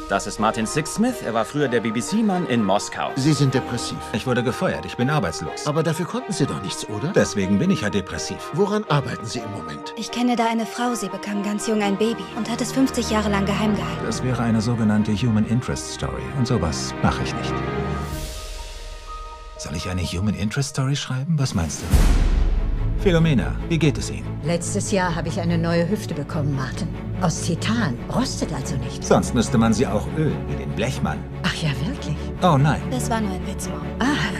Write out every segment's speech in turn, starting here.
Das ist Martin Sixsmith. Er war früher der BBC-Mann in Moskau. Sie sind depressiv. Ich wurde gefeuert. Ich bin arbeitslos. Aber dafür konnten Sie doch nichts, oder? Deswegen bin ich ja depressiv. Woran arbeiten Sie im Moment? Ich kenne da eine Frau, sie bekam ganz jung ein Baby und hat es 50 Jahre lang geheim gehalten. Das wäre eine sogenannte Human Interest Story. Und sowas mache ich nicht. Soll ich eine Human Interest Story schreiben? Was meinst du? Philomena, wie geht es Ihnen? Letztes Jahr habe ich eine neue Hüfte bekommen, Martin. Aus Titan. Rostet also nicht. Sonst müsste man sie auch ölen, wie den Blechmann. Ach ja, wirklich? Oh nein. Das war nur ein Witz, Mom.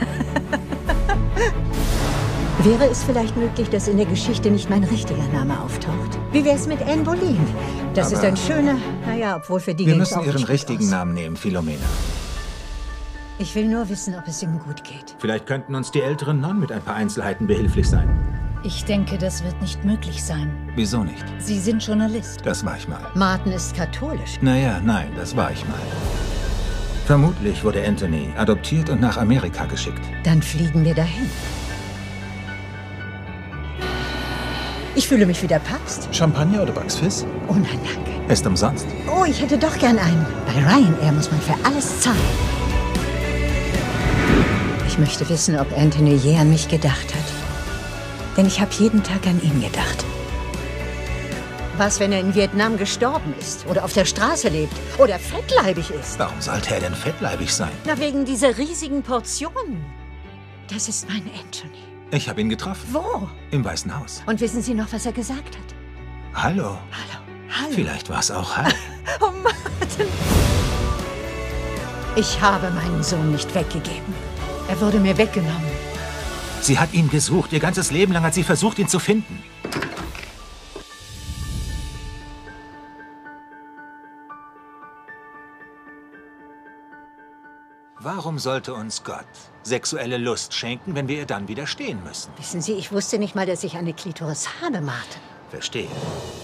Wäre es vielleicht möglich, dass in der Geschichte nicht mein richtiger Name auftaucht? Wie wär's mit Anne Boleyn? Das ist ein schöner, naja, obwohl für die Wir ging's müssen auch Ihren nicht gut richtigen aus. Namen nehmen, Philomena. Ich will nur wissen, ob es ihm gut geht. Vielleicht könnten uns die älteren Nonnen mit ein paar Einzelheiten behilflich sein. Ich denke, das wird nicht möglich sein. Wieso nicht? Sie sind Journalist. Das war ich mal. Martin ist katholisch. Naja, nein, das war ich mal. Vermutlich wurde Anthony adoptiert und nach Amerika geschickt. Dann fliegen wir dahin. Ich fühle mich wie der Papst. Champagner oder Bucks Fizz? Oh nein, danke. Ist umsonst. Oh, ich hätte doch gern einen. Bei Ryanair muss man für alles zahlen. Ich möchte wissen, ob Anthony je an mich gedacht hat. Denn ich habe jeden Tag an ihn gedacht. Was, wenn er in Vietnam gestorben ist? Oder auf der Straße lebt? Oder fettleibig ist? Warum sollte er denn fettleibig sein? Na, wegen dieser riesigen Portionen. Das ist mein Anthony. Ich habe ihn getroffen. Wo? Im Weißen Haus. Und wissen Sie noch, was er gesagt hat? Hallo. Hallo. Vielleicht war es auch Hi. Oh, Martin. Ich habe meinen Sohn nicht weggegeben. Er wurde mir weggenommen. Sie hat ihn gesucht. Ihr ganzes Leben lang hat sie versucht, ihn zu finden. Warum sollte uns Gott sexuelle Lust schenken, wenn wir ihr dann widerstehen müssen? Wissen Sie, ich wusste nicht mal, dass ich eine Klitoris habe, Martin. Verstehe.